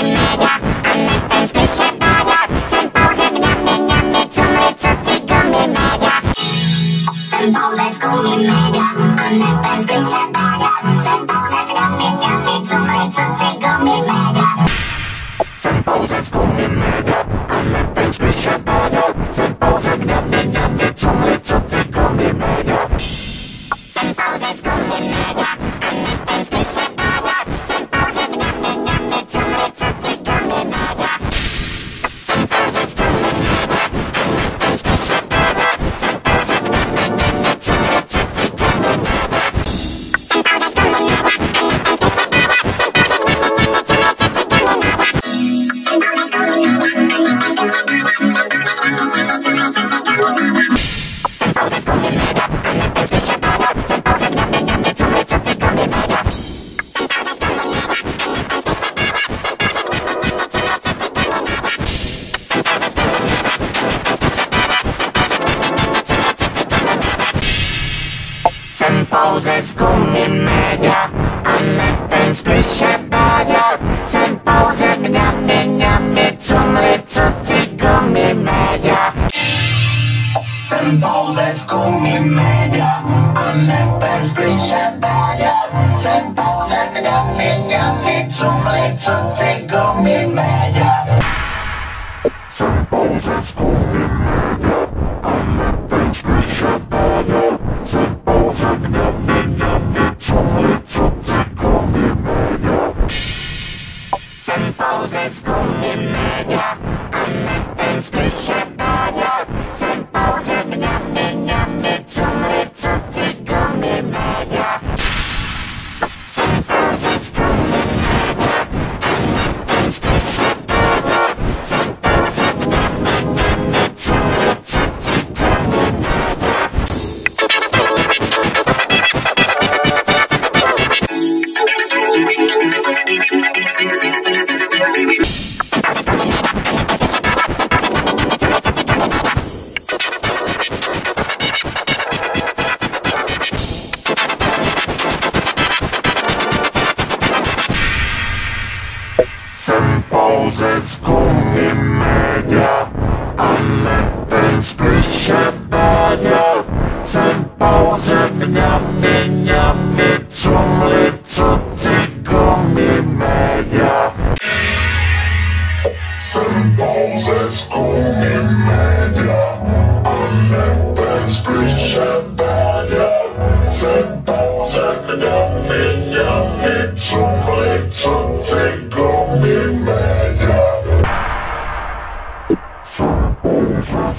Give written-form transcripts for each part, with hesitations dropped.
Gummibär, Anneppens Gummibär. Sen pausen gnammi gnammi, tumlet tutti Gummibär. Sen pausen Gummibär, Anneppens Gummibär. Sen pausen gnammi gnammi, tumlet tutti Gummibär. Sen pausen Gummibär, Anneppens Gummibär. Sen pausen gnammi gnammi, tumlet tutti Gummibär. Sen pausen Gummibär, Anneppens Gummibär. Sen pausen gnammi gnammi, tumlet tutti Gummibär. Sen pausen Gummibär, Anneppens Gummibär. Sen pausen gnammi gnammi, tumlet tutti Gummibär. Sen pausen Gummibär, Anneppens Gummibär. Sen pausen gnammi gnammi, tumlet tutti Gummibär. Sen pausen Gummibär, Anneppens Gummibär. Sen pausen gnammi gnammi, tumlet tutti Gummibär. Sen pausen Gummibär, Anneppens Gummibär. Sen pausen gnammi gnammi, tumlet tutti Gummibär. Sen pausen Gummibär, Anneppens Gummibär. Sen pausen gnammi gnammi, tumlet tutti Gummibär. Sen pausen Gummibär, Anneppens Gummibär. Sen pausen gnammi gnammi, tumlet tutti Gummibär. Sen pausen Gummibär, Anneppens Gummibär. Sen pausen gnammi gnammi, tumlet tutti Gummibär. Sen pausen Gummibär, Anneppens Gummibär. Sen pausen gnammi gnammi, tumlet tutti Gummibär. Sen pausen Gummibär, Anneppens Gummibär. Sen pausen gnammi gnammi, tumlet tutti Gummibär. Sen pausen Gummibär, Anneppens Gummibär. Sen pausen gnammi gnammi, tumlet tutti Gummibär. Sen pausen Gummibär, Anneppens Gummibär. Sen pausen gnammi gnammi, tumlet tutti Gummibär. Sen pausen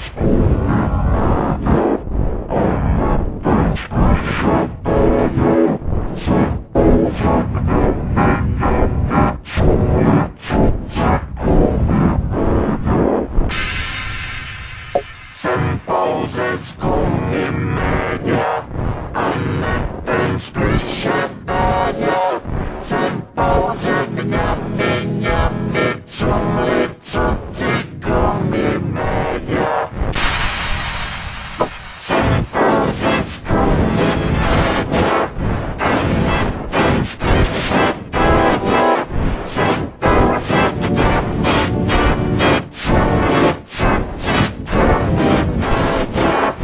Gummibär, Anneppens Gummibär. Sen pausen gnammi gnammi, tumlet tutti Gummibär. Sen pausen Gummibär, Anneppens Gummibär. Sen pausen gnammi gnammi, tumlet tutti Gummibär.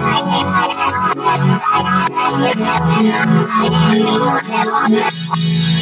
I